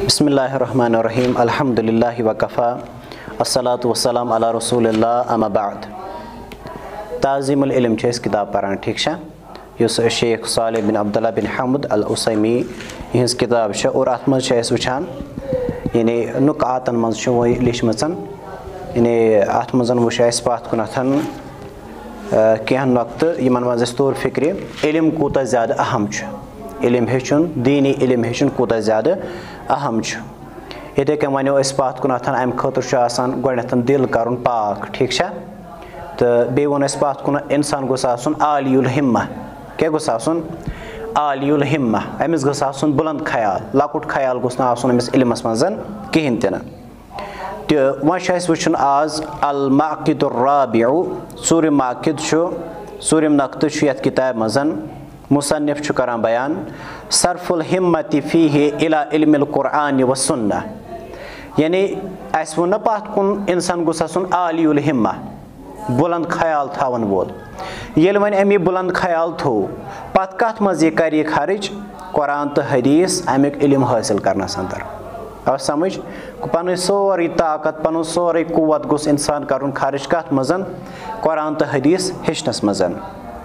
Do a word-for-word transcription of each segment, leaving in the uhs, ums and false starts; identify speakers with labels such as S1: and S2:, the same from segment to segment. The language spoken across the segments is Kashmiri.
S1: बिस्मिल्लाहिर्रहमानिर्रहीम अल्हम्दुलिल्लाहि वकफ़ा अस्सलातु वस्सलाम अला रसूलिल्लाह अम्मा बाद। ताज़ीमुल इल्म छ किताब पढ़ान ठीक छा युस Sheikh Salih bin Abdullah bin Hamd al Usaimi यहज किताब छ और अत मज छ वुचान यानी नुकातन मज वही लिखमचन यानी अत मज वो पात कुन कह नुक्त यमन मज तौर फिक्र इल्म कूता ज़्यादा अहम इल्म हेचुन दीनी इल्म हेचुन कूता ज़्यादा अहम इथे कन वो पात कुन अम खतर गोडन दिल कर पाक ठीक छा तो बे वो पात कुन इंसान गोस आसुन आलियुल हिम्मा क्या गोस आसुन आलियुल हिम्मा अमिस गोस आसुन बुलंद ख्याल लकुट ख्याल गोस ना आसुन अमिस इल्मस मज कहीं तन तो वह वुचन आज अल माकिदुर राबिउ सूर माकिद सूरम नक्त यथ किताब मजन मुसन्निफ करान बयान सरफुल हिम्मति फीहि इला इल्मिल कुरान व सुन्नह यानी अस वो पात कुन इंसान गोस आसुन आलियुल हिम्मा बुलंद ख्याल थावन वोल ये वन अमी बुलंद ख्याल थो पत कत मज कर खर्च कुरान तो हदीस अमुक इल्म हासिल करनस अंदर अब समझ पन सोरी ताकत पन सोरे कुवत गोस इंसान कर खर्च कत मजन कुरान तो हदीस हेचनस मजन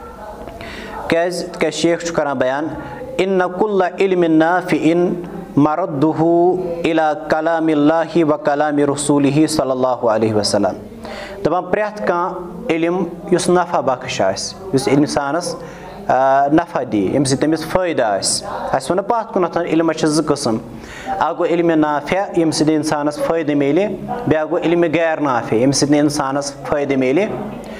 S1: क्या शेख करान बयान इन्न कुल्ला इल्मिन नाफिइन मरद्दुहु इला कलामिल्लाहि व कलामि रसूलिहि सल्लल्लाहु अलैहि वसल्लम दपान प्रेथ कह इल्म युस नफा बख्श आस इंसानस नफा दी यम तमिस फायदा आस वन पात कुन इल्म ज किस्म अ गो इल्म नाफिया यम सद इंसानस फायदे मिले बे गो इल्म गैर नाफिया यम सद इंसानस फायदे मिले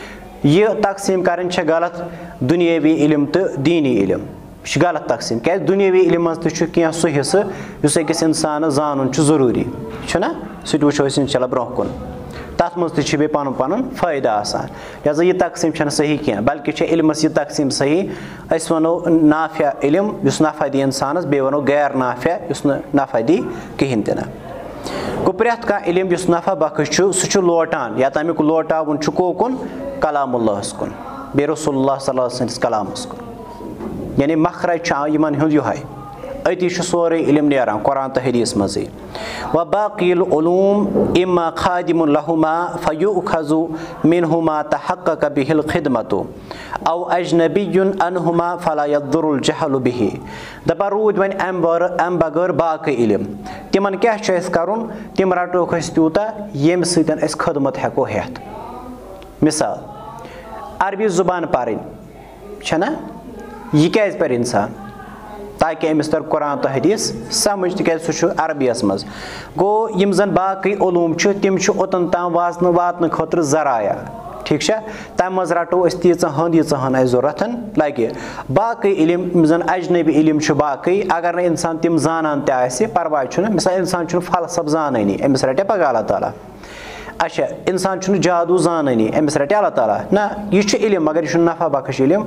S1: यह तकसीम कर गलत दुनियावी इल्म तो दीनी इल्म गलत तकसीम क्या दुनियावी इल्म मज तो सह हिस्से अकिस इंसान जान जरूरी ना सह वो इंशाल्लाह ब्रोह कुन तथ मज बे पन पन फायदा आसान लिहाजा यह तकसीम सही क्या बल्कि इल्मस यह तकसीम सही अस वनो नाफिया इल्म युस नफा दी इंसानस बे वनो गैर नाफिया युस नफा दी कहीं तन गो प्रेथ कह इल्म युस नफा बख्श सह लोटान या तमिक लोटावन कोकुन कलामुल्लाहस कुन बे रसूलुल्लाह सल्लल्लाहु अलैहि वसल्लम कलामस कुन यानी मखरज यमन हुंद युहाय अति सोरे इल्म नेरान कुरान तो हदीस मज़े व बाक़िल उलूम इम्मा खादिमुन लहुमा फयुखज़ु मिनहुमा तहक़्क़क़ बिहिल खिदमतु औ अजनबियुन अनहुमा फला यद्दुरुल जहलु बिहि दपा रूद वन अम अम बगैर बाक़ी इल्म तिमन क्या करुन तिम रटोक तूता यम सतन अस खदमत हेको हेत मिसाल अरबी ज़ुबान पारिन छना यह क्या पर इंसान ताकि अमिस तर कुरान तो हदीस समझ तक सह अरबियस मज गो यम जन बाकी उलूम तिम ओतन तम वाजन वातन खतर जराया ठीक है तम मज रटो तीचहन यीचहन जरूरत लगे बाकी इल्म जन अजनबी इल्म बाकी अगर न इंसान तिम जानान परवाह मिसाल इंसान फलसफ जानी अमिस रटे पगह अल्लाह ताला अच्छा इंसान जादू जानी अमिस रटे अल्लाह ताला ना यह इल्म मगर यह नफा बख्श इल्म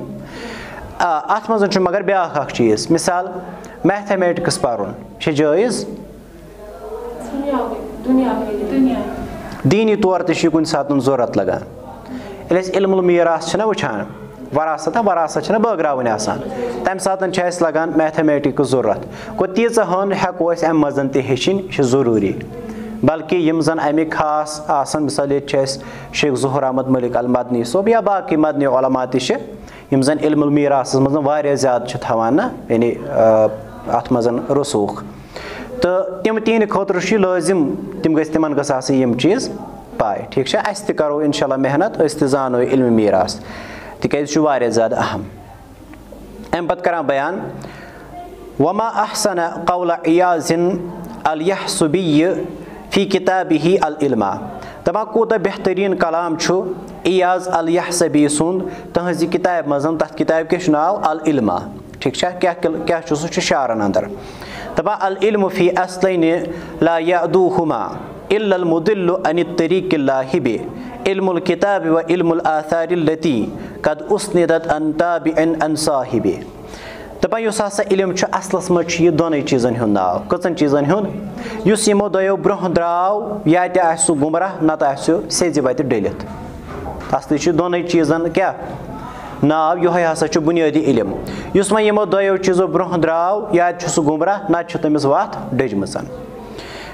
S1: अत मज मगर ब्या चीज़ मिसाल मैथमेटिक्स पर्न जायज़ दीनी तौर तह कुन सात जरूरत लगान इल्मुल मीरास वुचान वरासत वरासत बगरावन आसान तम सात लगान मैथमेटिक्स जरूरत गो तीचहन हेको अम मजन तह हेचिन जरूरी बल्कि यम जन अमे खास आसान मिसाल शेख ज़ुहूर अहमद मलिक अल मदनी सोब या बाकी मदनी उलमा तह यम जन इल्मुल मीरास मज वारिया ज़्यादा थवान ना यानी अत मज रसूख तो तिम तीन खतर लाजिम तिम गस तिमन गस आसनी यम चीज़ पाए ठीक है अस तह करो इंशाल्लाह मेहनत अस तह जानो इल्म मीरास तिकाज वारिया ज़्यादा अहम अम पत करान बयान वमा अहसन कौल इयाज़िन अल यहसुबी फी किताबिही अल इल्मा दपा कूत बेहतरीन कलाम इयाज अल यहसबी सुंद तहज किताब मजन तथ किताब के नाव अल इल्मा ठीक है क्या क्या सह शारन अंदर दपा अल इल्म फी अस्लैन ला यअदूहुमा इल्ला अल मुदिल्लु अन तरीक़िल लाहिबि इल्मुल किताब व इल्मुल आसारिल लती कद उसनिदत अन ताबिअन अन साहिबि दपा हसा इल्म असलस मज यह दोन चीज़न हुंद नाव कचन चीज़न हुंद युस यमो दयो ब्रोह द्राव या सह गुमराह नत सेज वत डलित असली दोन चीज़न क्या नाव यह हसा बुनियादी इल्म युस वह यमो दयो चीज़ों ब्रोह द्राव या सह गुमराह नत तमिस वत डजमच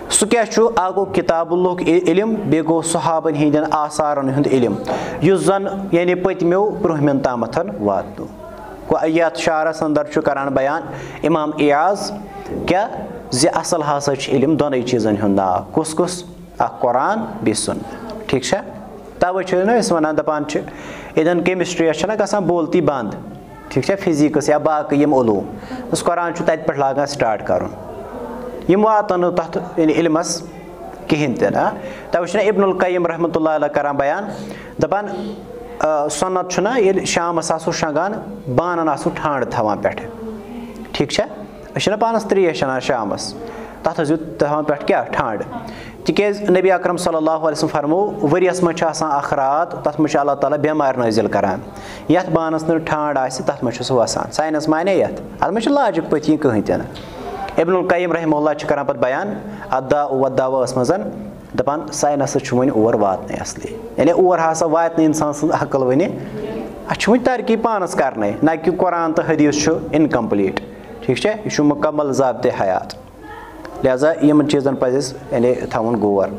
S1: सु क्या छु आ गो किताबुल्लुक इल्म बे गो सहाबन हिंदन आसारन हुंद इल्म युस जन यानी पतमेव ब्रोहमिन तामथन वातनु को यत शारस अंदर छु करान बयान इमाम इयाज क्या जे असल हसा छु इल्म दोनों चीजन हुंद नाव कुस कुस आ कुरान बे सुन्नत ठीक छा तवे छु न इस वनान दपान छु इदन केमिस्ट्री छना गसान बोलती बंद ठीक छा फिजिक्स या बाकी यम उलूम उस कुरान छु तत पर लागा स्टार्ट करुन यम वातन तथ यानी इल्मस कहिन ते ना तवे छु इब्नुल कय्यिम रहमतुल्लाह अलैह करान बयान दपान सन्नत छु ना ये शाम आसु शगान बानन आसु ठांड थवान पेठ ठीक छा अशना पानस त्रेश शना शामस तथ जो थवान पेठ क्या ठांड तिकेज नबी अकरम सल्लल्लाहु अलैहि वसल्लम फरमो वरियस में आसान अख रात तथ में अल्लाह ताला बेमार नाजिल करान यथ बानस न ठांड आसि तथ में सह वसान साइंस माने यथ अत में लॉजिक पति कहीं ते इब्नुल कय्यिम रहमहुल्लाह छ करान पत बयान अद्दा वद्दावा मजन दपान साइंस वन और वातन असली यानी और हसा वात इंसान सज अकल वन अ तरक्की पानस करने ना कि कुरान तो हदीस इनकम्प्लीट ठीक है यह मुकम्मल ज़ाब्ते हयात लिहाजा इन चीज़न पज़ यानी थवन गौर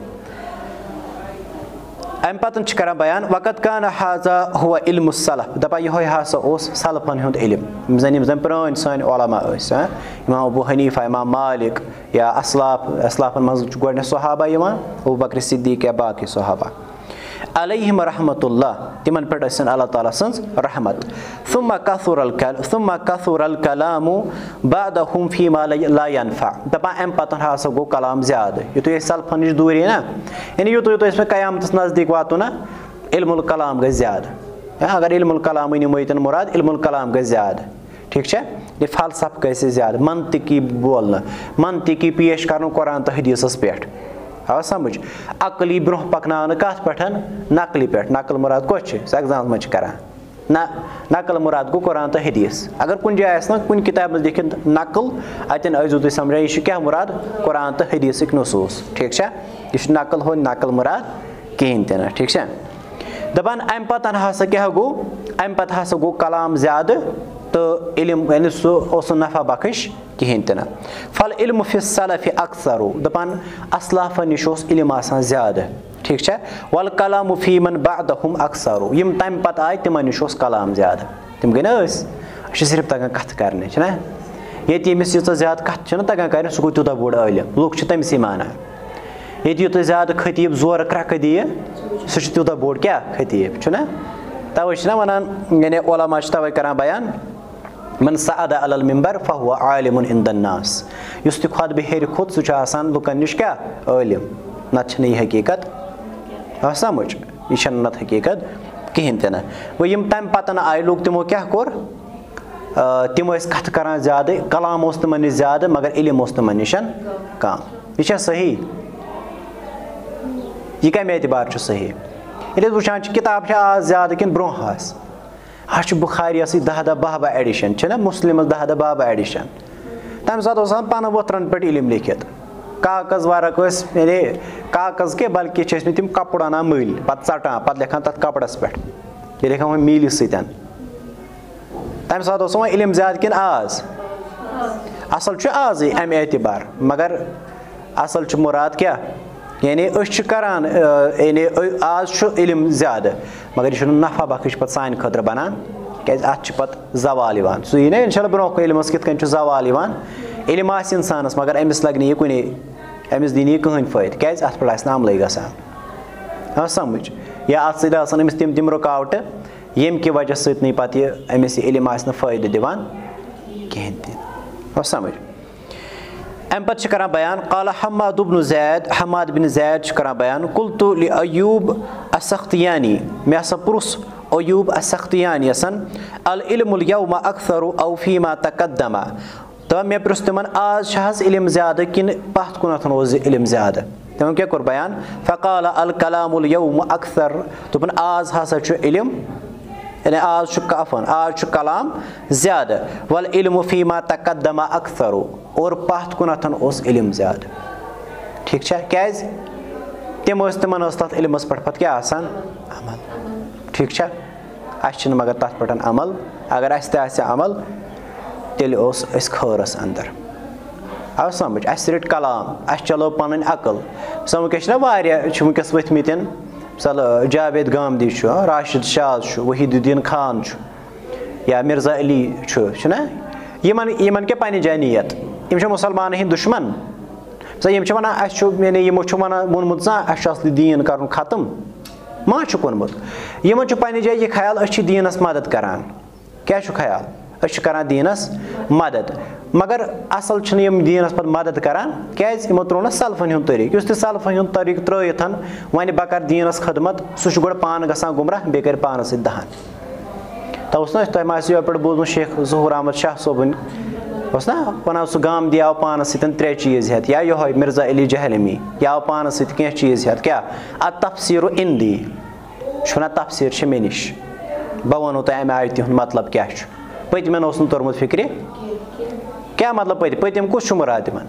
S1: अम पतन करान बयान वक़त कान हाजा हुआ इल्म सलफ दपा यह हसा उस सलफन हुंद इल्म जन जन पुरान सन उलमा इमाम अबू हनीफा इमाम मालिक या असलाफ असलाफन मज गोडने सहाबा यवान अबू बकर सिद्दीक या बाकी सहाबा अलैहिम रहमतुल्लाह तिमन पर असन अल्लाह ताला सन्स रहमत थुम्मा कथुरल कल थुम्मा कथुरल कलामु बादहुम फीमा ला यनफा दपा एम पतन हसा गो कलाम ज्यादा युत ये सलफन निश दूरी ना यानी युत युत इसमें कयामत नजदीक वातो ना इल्मुल कलाम गई ज्यादा अगर इल्मुल कलाम निमोतन मुराद इल्मुल कलाम गई ज्यादा ठीक है ये फलसफ कैसे ज्यादा मनतिकी बोलना मनतिकी पेश करना कुरान तो हदीसस पेठ आ समझ अकली ब्रोह पकनान कत पे नकली पे नकल मुराद कस एग्जाम मज करान ना नकल मुराद गो कुरान तो हदीस अगर कुछ जाए ना कुछ किताब में लिखित नकल अतन अजू तुम समझ यह क्या मुराद कुरान तो हदीस नसूस ठीक है यह नकल हो नकल मुराद कहें ते ना ठीक है दपान अम पतन हसा क्या गो अम पत हसा गो कलाम ज्यादा तो इल्म यानी सह नफा बख्श कहें ते ना फल इल्म फि सलफ अक्सर दपान असलाफ निश इल्म आसान ज्यादा ठीक है वल कलाम फीमन बादहुम अक्सर यम तम पत आय तिमन निश कलाम ज्यादा तिम गई ना सिर्फ तगान कथ करने ना ये यमिस यूत ज्यादा कथ तगान कर सह गो तूत बोड़ इल्म लुक तमसी माना ये यूत ज्यादा खतीब जोर क्रक दिए सह तूत बोड़ क्या खतीब ना तवे वनान यानी उलमा तवे करान बयान मन सअद अलल मिंबर फहुव आलिमुन इंदन्नास युस खुद बेहर खुद सह आसान लुकन निश क्या इल्म नत यह हकीकत आ समझ यह नत हकीकत कहें ते ना वो यम तम पतन आय लोग तिमो क्या कोर तिम कथ करान ज्यादा कलाम तमन निश ज्यादा मगर इल्म तमन निश कम यह सही यह कम एतबार सही ये वुचान किताब आज ज्यादा कि ब्रोह आज बुखारी दह दह बह बह एडिशन ना मुस्लिम दह दह बह बह एडिशन तम सात पन वोत्रन पे इल्म लिखित कागज वर्क यानी कागज के बल्कि तम कपड़ अना मल पे षटान पे लिखान तथ कपड़स पे लिखान वह मील सतन तम सात वो इल्म ज्यादा कि आज असल आज अम एतबार मगर असल मुराद क्या यानी करान यानी आज इल्म ज्यादा मगर यह नफा बख्श पे सान खतर बनान क्या अत पे जवाल सो यी ना इंशाल्लाह ब्रोह इल्मस कित कन जवाल इल्म आस इंसानस मगर अमिस लगे यह कुन अमिस दी कहें फायद क्या अत पे अमल गसान समझ या अत सम तम तम रुकावट येम कि वजह सत पे अमिस इल्म आस फायद दिवान कहें ते समझ अम पे करान बयान काला हम्माद बिन ज़ैद हम्माद बिन ज़ैद करान बयान कुल्तु लिअय्यूब अस्सख्तियानी मे हसा पुरुस अय्यूब अस्सख्तियानी सन अल इल्मुल यौम अक्सर औ फीमा तक़द्दम तो मे पुरुस तिमन आज हज इल्म ज्यादा किन पत कुनथन ओस इल्म ज्यादा तमो क्या कोर बयान फ़क़ाल अल कलामुल यौम अक्सर दोपन आज हसा छु इल्म यानी आज कफन आज कलाम ज्यादा वल इल्म फीमा तक़द्दम अक्सर और पत कुनथन ओस इल्म ज्यादा ठीक है क्या तम तमन तथ इल्मस पे पत क्या आसान अमल ठीक है अस मगर तथ पे अमल अगर अस अमल तेल खरस अंदर آو سَمٕجھ اَسہِ رٔٹۍ کلام اَسہِ چلٲو پَنٕنۍ عقل سۄ وٕنکٮ۪س چھِنہ واریاہ چھِ وٕنکٮ۪س ؤتھمٕتۍ مِثال جاوید گامدی چھُ راشِد شاز چھُ وحیٖد الدیٖن خان چھُ یا مِرزا علی چھُ چھُنہ یِمن یِمن کیٛاہ پنٛنہِ جایہِ نِیت یِم چھِ مُسلمانن ہِنٛدۍ دُشمن سا یِم چھِ وَنان اَسہِ چھُ یعنی یِمو چھُ وَنان ووٚنمُت زانٛہہ اَسہِ چھُ اَصلی دیٖن کَرُن ختم ما چھُکھ ووٚنمُت یِمن چھُ پنٛنہِ جایہِ یہِ خیال أسۍ چھِ دیٖنس مدد کران کیٛاہ چھُ خیال أسۍ چھِ کران دیٖنس مدد مگر اَصٕل چھِنہٕ یِم دیٖنس پتہٕ مدد کران کیٛازِ یِمو ترٛوو نہ سلفن ہُنٛد طریٖقہٕ یُس تہِ سلفن ہُنٛد طریٖقہٕ ترٛٲیِتھ وۄنۍ بہٕ کرٕ دیٖنس خدمت سُہ چھُ گۄڈٕ پانہٕ گژھان گُمراہ بیٚیہِ کرِ پانس سۭتۍ دہن تۄہہِ اوس نہ تۄہہِ ما آسِوٕ یورٕ پٮ۪ٹھ بوٗزمُت شیخ ظہوٗر احمد شاہ صٲبٕنۍ اوس نہ وَنان سُہ گامدی آو پانس سۭتۍ ترٛےٚ چیٖز ہٮ۪تھ یا یِہوے مِرزا علی جہلمی یہِ آو پانس سۭتۍ کینٛہہ چیٖز ہٮ۪تھ کیٛاہ اَدٕ تفسیٖرو اِندی چھُ وَنان تفسیٖر چھِ مےٚ نِش بہٕ وَنو تۄہہِ اَمہِ آیتہِ ہُنٛد مطلب کیٛاہ چھُ پٔتمٮ۪ن اوس نہٕ توٚرمُت فِکرِ کیٛاہ مطلب پٔتِم پٔتِم کُس چھُ مُراد تِمن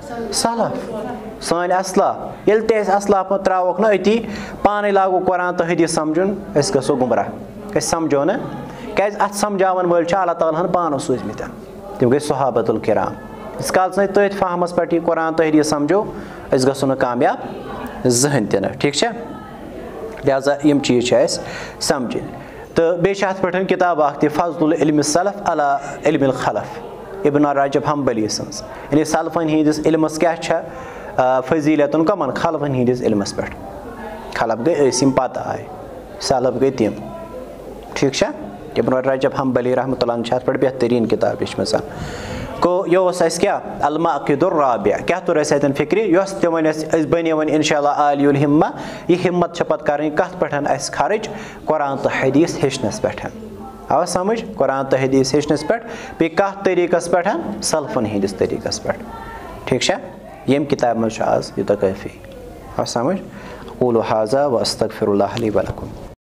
S1: سلف سٲنۍ اصلاف ییٚلہِ تہِ أسۍ اصلاف ترٛاوہوکھ نہ أتی پانے لاگو قرآن تہٕ حدیٖث سمجھُن أسۍ گژھو گُمراہ أسۍ سمجھو نہٕ کیٛازِ اَتھ سمجھاوَن وٲلۍ چھِ اللہ تعالیٰ ہن پانَس سوٗزمٕتۍ تِم گٔے صحابت الکرام ییٖتِس کالس نہٕ تٔتھۍ فہمس پٮ۪ٹھ یہِ قرآن تہٕ حدیٖث سمجھو أسۍ گژھو نہٕ کامیاب زٕہٕنۍ تہِ نہٕ ٹھیٖک چھا لہٰذا یِم چیٖز چھِ اَسہِ سمجھِنۍ تہٕ بیٚیہِ چھِ اَتھ پٮ۪ٹھ کِتاب اکھ تہِ فضل العلم صلف علی علم الخلف ابن رجب حنبلی سٕنٛز یعنی سلفن ہِنٛدِس علمس کیٛاہ چھےٚ فضیٖلتن کَمن خلفن ہِنٛدِس علمس پٮ۪ٹھ خلف گٔے أسۍ یِم پتہٕ آیہِ سلف گٔے تِم ٹھیٖک چھا ابن رجب حنبلی رحمتہ اللہ چھِ اَتھ پٮ۪ٹھ بہتریٖن کِتاب لیچھمٕژ گوٚو یہِ اوس اَسہِ کیٛاہ المعقد الرابع کیٛاہ توٚر اَسہِ اَتٮ۪ن فِکرِ یۄس تہِ وۄنۍ اَسہِ أسۍ بنے وۄنۍ اِنشاء اللہ عالی الہمہ یہِ ہِمت چھِ پتہٕ کرٕنۍ کتھ پٮ۪ٹھ اَسہِ خرٕچ قرآن تہٕ حدیٖث ہیٚچھنس پٮ۪ٹھ آوا سمجھ قرآن تہٕ حدیٖث ہیٚچھنس پٮ۪ٹھ بیٚیہِ کتھ طریٖقس پٮ۪ٹھ سلفن ہِنٛدِس طریٖقس پٮ۪ٹھ ٹھیٖک چھا ییٚمہِ کِتابہِ منٛز چھُ آز یوٗتاہ کٲفی آو سمجھ قولوا ہذا واستغفر اللہ لی ولکم